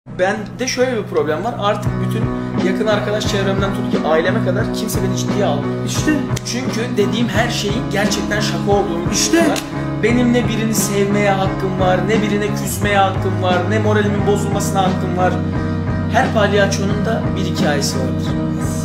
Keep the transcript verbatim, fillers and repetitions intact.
Ben de şöyle bir problem var. Artık bütün yakın arkadaş çevremden tut ki aileme kadar kimse beni ciddiye almıyor. İşte. Çünkü dediğim her şeyin gerçekten şaka olduğunu İşte. düşünüyorlar. Benim ne birini sevmeye hakkım var, ne birine küsmeye hakkım var, ne moralimin bozulmasına hakkım var. Her palyaçonun da bir hikayesi vardır.